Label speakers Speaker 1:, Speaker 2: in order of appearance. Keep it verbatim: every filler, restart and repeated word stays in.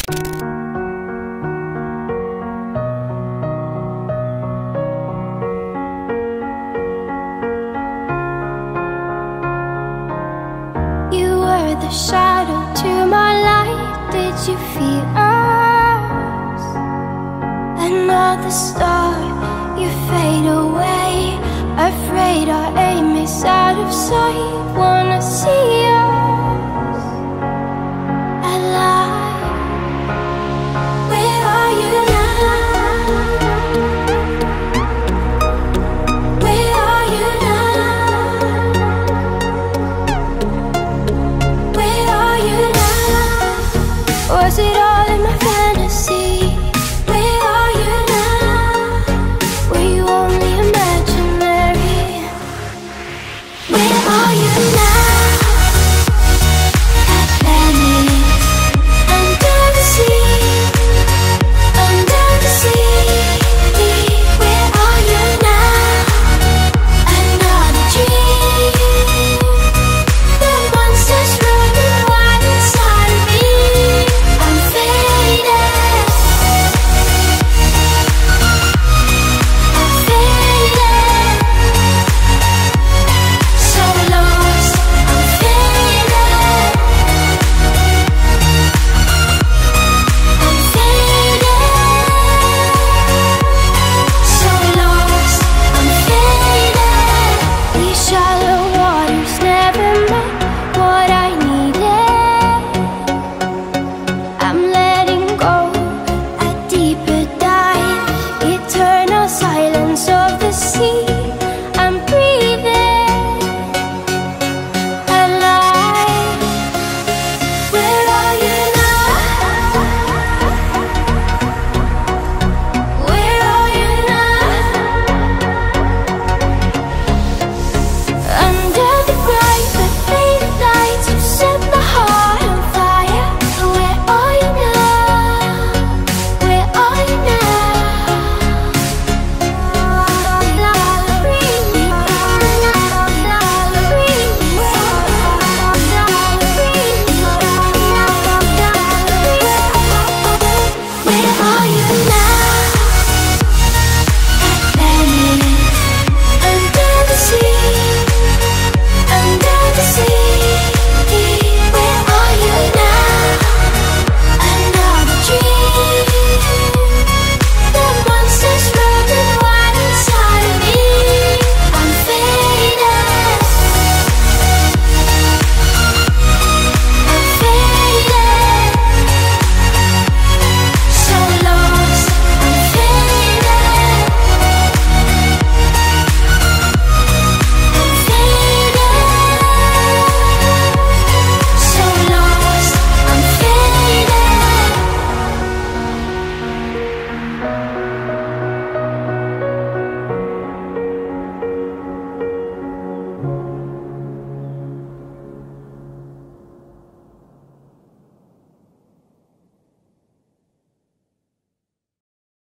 Speaker 1: The shadow to my light, did you feel us? Another star, you fade away. Afraid our aim is out of sight. Wanna see us alive. Where are you now? Where are you now? Was it all in my fantasy?